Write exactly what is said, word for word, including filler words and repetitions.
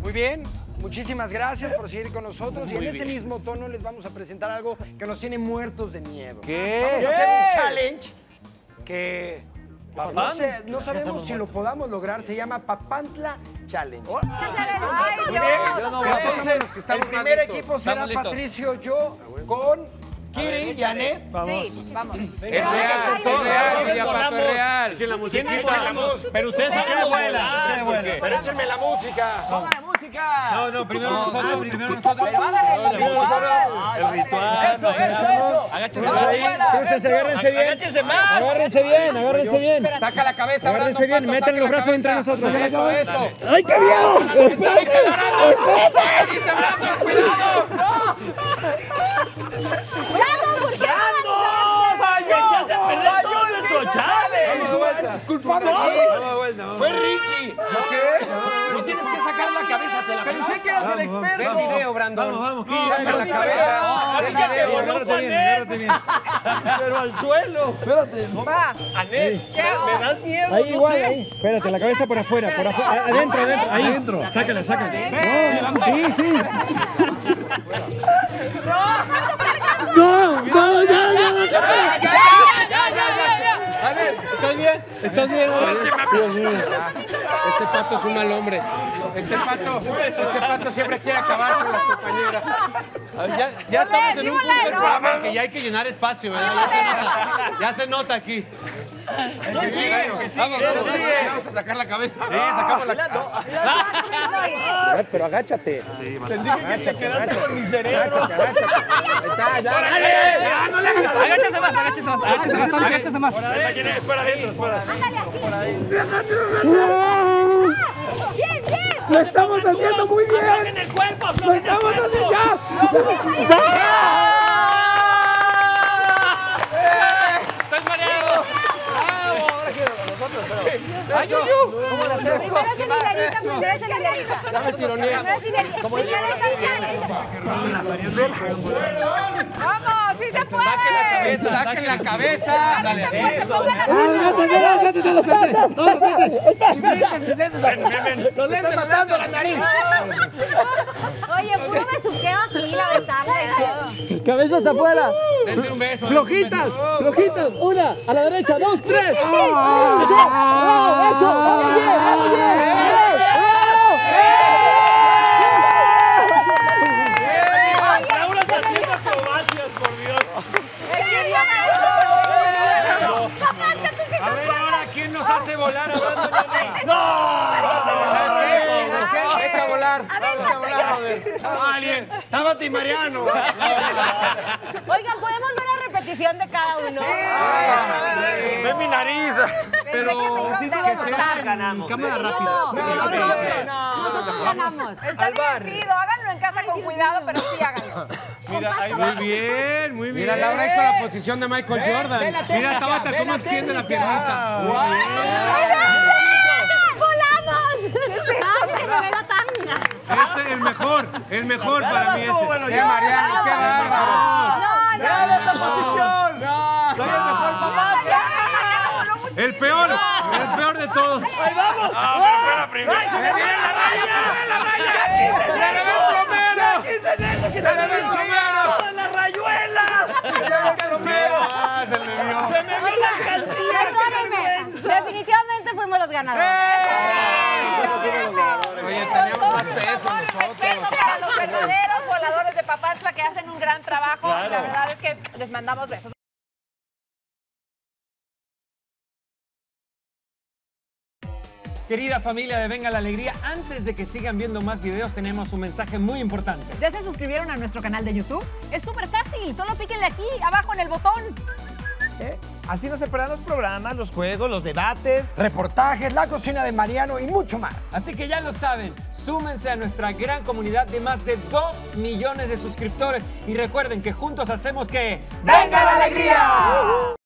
Muy bien, muchísimas gracias por seguir con nosotros. Muy y en bien. ese mismo tono les vamos a presentar algo que nos tiene muertos de miedo. ¿Qué? Vamos a hacer un challenge que no, ¿Papán? sé, no sabemos si lo podamos lograr. Se llama Papantla Challenge. Ay, Muy no. bien. Yo no voy a pasar Entonces, los que estamos el primer más listos. equipo será Estamos listos. Patricio, yo, con Kiri y Janet. Sí, vamos. Es real, es real, sí, Pato, es real. Echen la música. Echen la música. Pero ustedes Ustedes ustedes vuelan. vuelan. Ustedes vuelan. Pero échenme la música. Toma la música. No, no, primero nosotros, primero nosotros. Pero háganle, Primero nosotros. El ritual. Eso, eso, eso. Agáchense ahí. Agárrense, agárrense bien. Agáchense más. Agárrense bien, agárrense bien. Saca la cabeza, abraza Agárrense un bien, pato, metan saca los la brazos entre cabeza. nosotros. Eso, eso. ¡Ay, qué miedo! ¡Bravo! ¿Por qué Fue Ricky. ¿Qué? No tienes que sacar la cabeza, te la Pensé que eras el Ve experto. el video, Brandon. Vamos, vamos, Kiri, Saca dale. la cabeza. Ve el video. Agárrate bien, agárrate bien. Pero al suelo. Espérate. va? Anel, me das miedo. Ahí no igual, sé. ahí. Espérate, la cabeza por afuera, por afuera. Adentro, adentro. Ahí. Adentro. Sácala, sácala. No, sí, sí. No, no, ya, ya. ¿Estás bien? ¿Estás bien? Dios mío. Ese pato es un mal hombre. Ese pato, ese pato siempre quiere acabar con las compañeras. Ya, ya estamos en un punto del no. programa en que ya hay que llenar espacio, ¿verdad? Ya se nota, ya se nota aquí. Que sigue, que sigue. Vamos a sacar la cabeza. Sí, sacamos la cabeza. Pero agáchate. Quedaste con mi cerebro. Está, ya. Agáchese más, agáchese más. Agáchese más, agáchese más. Fuera adentro, fuera. ¡Bien, bien! ¡Lo estamos haciendo muy bien! En el cuerpo, ¡Lo estamos haciendo ya! ¡Estás mareado! ¡Ay, yo, yo! ¿Cómo le haces? Primero es Emilianita, primero es Emilianita. Ya me tironeé. Primero es Emilianita. ¿Cómo es? Primero es Emilianita. ¡Vamos! ¡Sí se puede! ¡Saquen la cabeza! Dale, eso. ¡Me estás matando la nariz! Oye, puro besuqueo aquí, la besarla y todo. ¡Cabezas afuera! Dense un beso. ¡Flojitas! ¡Flojitas! ¡Una! ¡A la derecha! ¡Dos! ¡Tres! ¡Ah! ¡Eso! ¡Vamos bien! ¡Vamos bien! Laura está haciendo acrobacias, por Dios. A ver ahora, ¿quién nos hace volar hablando de Vete a volar. Vete a volar, Robert. Alguien. Tábate y Mariano. Oigan, ¿podemos ver la repetición de cada uno? Ve mi nariz. Pero que sea ganamos. Cámara rápida. No, no, nosotros no. Nosotros ganamos. Está divertido, háganlo en casa con cuidado, pero sí háganlo. Mira, ahí va. Muy bien, muy bien. Mira, Laura hizo la posición de Michael Jordan. Mira, Tabata, cómo extiende la piernita. Muy ¡Volamos! ¡Ah, se me ve la tanga! Este es el mejor, el mejor para mí este. Bueno, ¡Qué ya. Mariano! ¡Qué bárbaro! No, no, esta posición! ¡Soy el mejor papá! El peor, el peor de todos. ¡Ahí vamos! Ah, pero fue la primera. ¡Se le viene la raya! ¡La raya! ¡Se le ve el plomero! ¡Se le ve el plomero! ¡La rayuela! ¡Se le ve el plomero! ¡Ah, se me vio! ¡Se me vio la calcilla! Perdónenme, definitivamente fuimos los ganadores. Oye, teníamos más peso nosotros. Respeto para los verdaderos voladores de Papantla que hacen un gran trabajo. Y la verdad es que les mandamos besos. Querida familia de Venga la Alegría, antes de que sigan viendo más videos tenemos un mensaje muy importante. ¿Ya se suscribieron a nuestro canal de YouTube? Es súper fácil, solo píquenle aquí, abajo en el botón. ¿Eh? Así no se perderán los programas, los juegos, los debates. Reportajes, la cocina de Mariano y mucho más. Así que ya lo saben, súmense a nuestra gran comunidad de más de dos millones de suscriptores y recuerden que juntos hacemos que... ¡Venga la alegría!